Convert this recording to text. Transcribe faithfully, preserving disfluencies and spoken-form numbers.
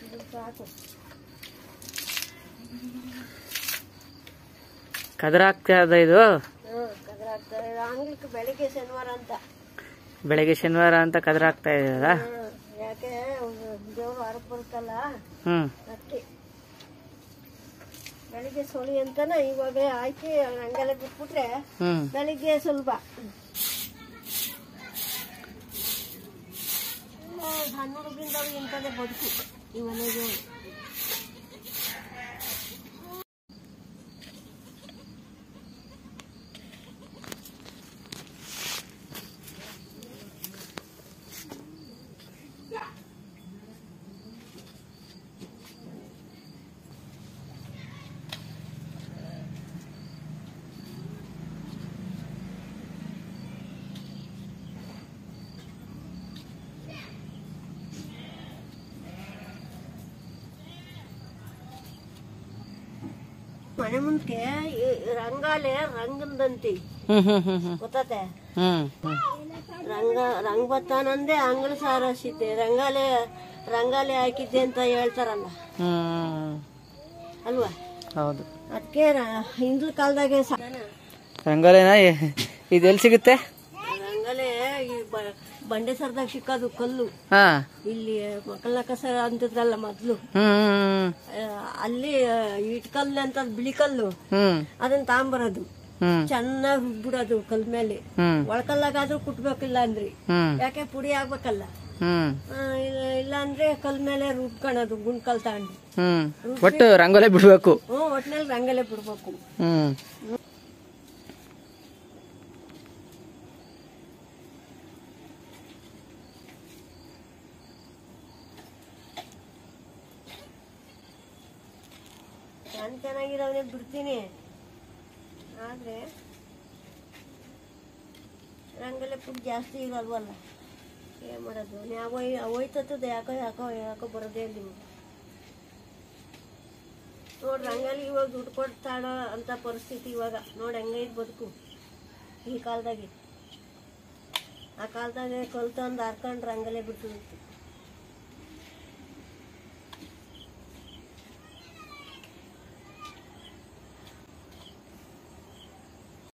ಸಾಕು. ಕದ್ರ ಆಗ್ತಾ ಅದ ಇದು. ಹ್ಮ್ ಕದ್ರ ಆಗ್ತಾರೆ. ಆಂಗ್ಲಿಕ್ಕೆ ಬೆಳಿಗ್ಗೆ ಶನಿವಾರ ಅಂತ. ಬೆಳಗ್ಗೆ ಶನಿವಾರ ಅಂತ ಕದ್ರ ಆಗ್ತಾ ಇದೆಯಲ್ಲ. ಯಾಕೆ ದೇವ್ರು ಹೊರಗೆ ಬರುತ್ತಲ್ಲ. ಹ್ಮ್ ಅದಕ್ಕೆ ಬೆಳಿಗ್ಗೆ ಸೊಳಿ ಅಂತಾನ ಇವಾಗ ಹಾಕಿ ಹಂಗೆಲ್ಲ ಬಿಟ್ಬಿಟ್ರೆ ಬೆಳಿಗ್ಗೆ ಸುಲಭ. ಸಣ್ಣ ಹುಡುಗಿಂದ ಇಂಥದ್ದೇ ಬದುಕು ಈ ಮನೆಗೆ. ಮನೆ ಮುಂದಕ್ಕೆ ರಂಗಾಲೆ ರಂಗಂದಂತಿ ಗೊತ್ತತೆ. ರಂಗ ರಂಗ ಬತ್ತಾನಂದೆ ಅಂಗಳ ಸಾರಸಿದ್ದೆ ರಂಗಾಲೆ ರಂಗಾಲೆ ಹಾಕಿದ್ದೆ ಅಂತ ಹೇಳ್ತಾರಲ್ಲ ಅಲ್ವಾ. ಹೌದು. ಅದಕ್ಕೆ ಹಿಂದಿನ ಕಾಲದಾಗೆ ರಂಗೋಲಿನ ಇದೆಲ್ಲಿ ಸಿಗುತ್ತೆ? ರಂಗಾಲೆ ಈ ಬಂಡೆ ಸರ್ದಾಗ ಸಿಕ್ಕೋದು ಕಲ್ಲು. ಇಲ್ಲಿ ಮಕ್ಕಳ ಕಸರ ಅಂತಿದ್ರಲ್ಲ ಮೊದ್ಲು, ಅಲ್ಲಿ ಇಟ್ಕಲ್ಲು ಅಂತ ಬಿಳಿ ಕಲ್ಲು, ಅದನ್ನ ತಾಂಬರೋದು ಚೆನ್ನಾಗಿ ರುಬ್ಬಿಡೋದು ಕಲ್ ಮೇಲೆ. ಒಳಕಲ್ಲಾಗಾದ್ರೂ ಕುಟ್ಬೇಕಿಲ್ಲ ಅಂದ್ರಿ, ಯಾಕೆ ಪುಡಿ ಆಗ್ಬೇಕಲ್ಲ. ಇಲ್ಲ ಅಂದ್ರೆ ಕಲ್ ಮೇಲೆ ರುಬ್ಕೊಳೋದು ಗುಂಡ್ಕಲ್ ತಗೊಂಡು. ಒಟ್ಟು ರಂಗೋಲೆ ಬಿಡ್ಬೇಕು. ಹ್ಮ್ ಒಟ್ಟಿನಲ್ಲಿ ರಂಗೋಲೆ ಬಿಡ್ಬೇಕು. ನಾನು ಚೆನ್ನಾಗಿರೋವನ್ನೇ ಬಿಡ್ತೀನಿ, ಆದ್ರೆ ರಂಗೋಲಿ ಪುಡಿ ಜಾಸ್ತಿ ಇರಲ್ವಲ್ಲ, ಏನ್ ಮಾಡೋದು. ಯಾವ ಹೋಯ್ತದ ಯಾಕೋ ಯಾಕೋ ಯಾಕೋ ಬರೋದೇ ಇಲ್ಲ ನೋಡ್ರಿ. ರಂಗೋಲಿ ಇವಾಗ ದುಡ್ಡು ಕೊಡ್ತಾಡೋ ಅಂತ ಪರಿಸ್ಥಿತಿ ಇವಾಗ ನೋಡಿ. ಹಂಗೈದು ಬದುಕು ಈ ಕಾಲದಾಗೆ. ಆ ಕಾಲದಾಗೆ ಕಲ್ತಂದು ಹರ್ಕೊಂಡು ರಂಗೋಲಿ ಬಿಟ್ಟು